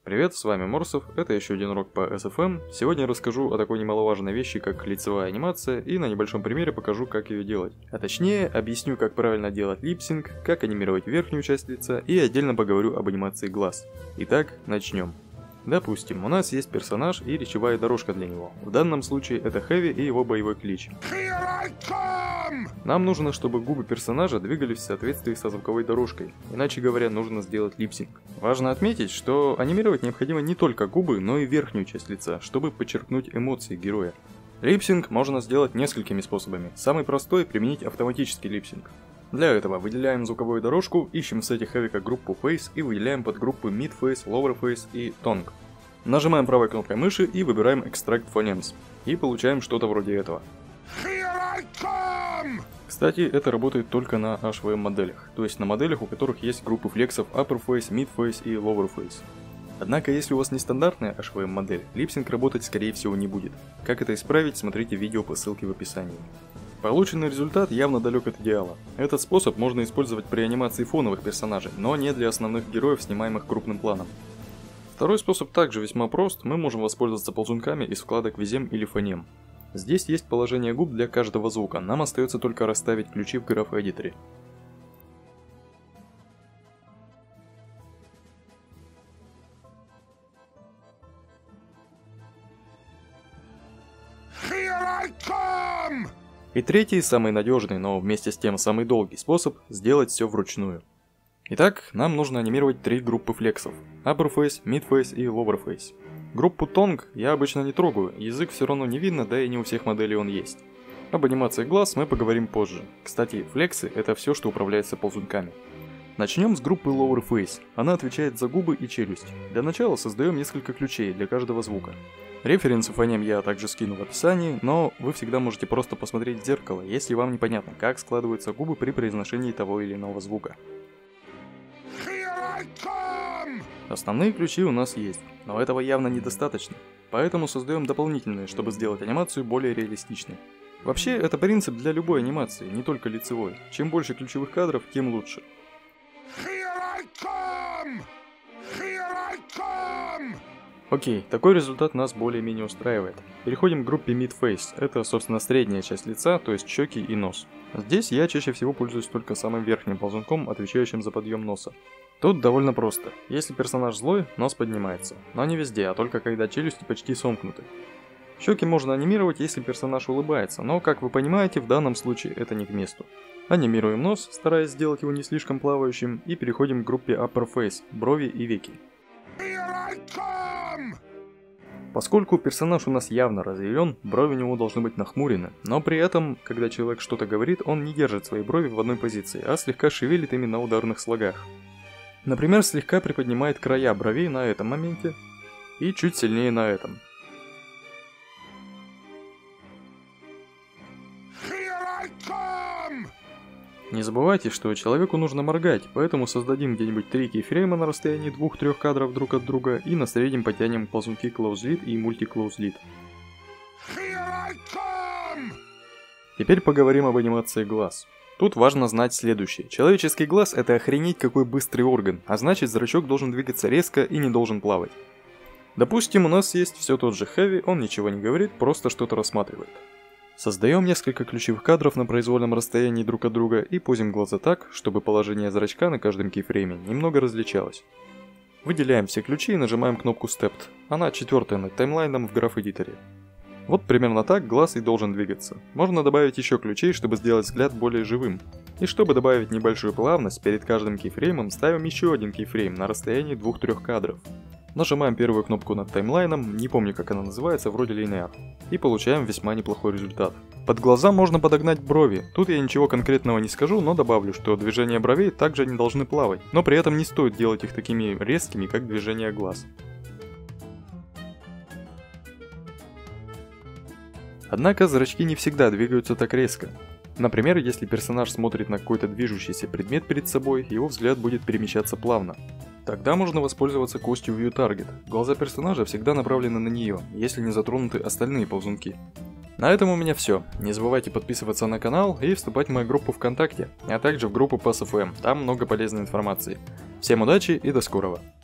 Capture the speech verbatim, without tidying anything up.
Привет, с вами Морсов, это еще один урок по эс эф эм. Сегодня я расскажу о такой немаловажной вещи, как лицевая анимация, и на небольшом примере покажу, как ее делать. А точнее, объясню, как правильно делать липсинг, как анимировать верхнюю часть лица, и отдельно поговорю об анимации глаз. Итак, начнем. Допустим, у нас есть персонаж и речевая дорожка для него. В данном случае это Хэви и его боевой клич. Нам нужно, чтобы губы персонажа двигались в соответствии со звуковой дорожкой, иначе говоря, нужно сделать липсинг. Важно отметить, что анимировать необходимо не только губы, но и верхнюю часть лица, чтобы подчеркнуть эмоции героя. Липсинг можно сделать несколькими способами. Самый простой – применить автоматический липсинг. Для этого выделяем звуковую дорожку, ищем в сете Heavy как группу Face и выделяем подгруппы Mid Face, Lower Face и Tongue. Нажимаем правой кнопкой мыши и выбираем Extract Phonemes. И получаем что-то вроде этого. Кстати, это работает только на эйч ви эм моделях, то есть на моделях, у которых есть группы флексов Upper Face, Mid Face и Lower Face. Однако, если у вас нестандартная эйч ви эм модель, липсинг работать скорее всего не будет. Как это исправить, смотрите видео по ссылке в описании. Полученный результат явно далек от идеала. Этот способ можно использовать при анимации фоновых персонажей, но не для основных героев, снимаемых крупным планом. Второй способ также весьма прост, мы можем воспользоваться ползунками из вкладок Vizem или Phoneme. Здесь есть положение губ для каждого звука, нам остается только расставить ключи в граф-эдиторе. И третий, самый надежный, но вместе с тем самый долгий способ – сделать все вручную. Итак, нам нужно анимировать три группы флексов – Upper Face, Mid Face и Lower Face. Группу Tongue я обычно не трогаю, язык все равно не видно, да и не у всех моделей он есть. Об анимации глаз мы поговорим позже. Кстати, флексы – это все, что управляется ползунками. Начнем с группы Lower Face, она отвечает за губы и челюсть. Для начала создаем несколько ключей для каждого звука. Референсы Phoneme я также скину в описании, но вы всегда можете просто посмотреть в зеркало, если вам непонятно, как складываются губы при произношении того или иного звука. Основные ключи у нас есть, но этого явно недостаточно, поэтому создаем дополнительные, чтобы сделать анимацию более реалистичной. Вообще, это принцип для любой анимации, не только лицевой. Чем больше ключевых кадров, тем лучше. Окей, такой результат нас более-менее устраивает. Переходим к группе Mid Face, это, собственно, средняя часть лица, то есть щеки и нос. Здесь я чаще всего пользуюсь только самым верхним ползунком, отвечающим за подъем носа. Тут довольно просто. Если персонаж злой, нос поднимается. Но не везде, а только когда челюсти почти сомкнуты. Щеки можно анимировать, если персонаж улыбается, но, как вы понимаете, в данном случае это не к месту. Анимируем нос, стараясь сделать его не слишком плавающим, и переходим к группе Upper Face, брови и веки. Поскольку персонаж у нас явно разъярен, брови у него должны быть нахмурены, но при этом, когда человек что-то говорит, он не держит свои брови в одной позиции, а слегка шевелит ими на ударных слогах. Например, слегка приподнимает края бровей на этом моменте и чуть сильнее на этом. Не забывайте, что человеку нужно моргать, поэтому создадим где-нибудь три кейфрейма на расстоянии двух-трёх кадров друг от друга и на среднем потянем ползунки Close Lead и Multi Close Lead. Теперь поговорим об анимации глаз. Тут важно знать следующее. Человеческий глаз – это охренеть какой быстрый орган, а значит зрачок должен двигаться резко и не должен плавать. Допустим, у нас есть все тот же Heavy, он ничего не говорит, просто что-то рассматривает. Создаем несколько ключевых кадров на произвольном расстоянии друг от друга и позим глаза так, чтобы положение зрачка на каждом кейфрейме немного различалось. Выделяем все ключи и нажимаем кнопку Stepped, она четвертая над таймлайном в граф-эдиторе. Вот примерно так глаз и должен двигаться. Можно добавить еще ключей, чтобы сделать взгляд более живым. И чтобы добавить небольшую плавность, перед каждым кейфреймом ставим еще один кейфрейм на расстоянии двух-трёх кадров. Нажимаем первую кнопку над таймлайном, не помню как она называется, вроде Linear, и получаем весьма неплохой результат. Под глаза можно подогнать брови, тут я ничего конкретного не скажу, но добавлю, что движения бровей также не должны плавать, но при этом не стоит делать их такими резкими, как движения глаз. Однако зрачки не всегда двигаются так резко. Например, если персонаж смотрит на какой-то движущийся предмет перед собой, его взгляд будет перемещаться плавно. Тогда можно воспользоваться костью View Target. Глаза персонажа всегда направлены на нее, если не затронуты остальные ползунки. На этом у меня все. Не забывайте подписываться на канал и вступать в мою группу ВКонтакте, а также в группу по эс эф эм, там много полезной информации. Всем удачи и до скорого!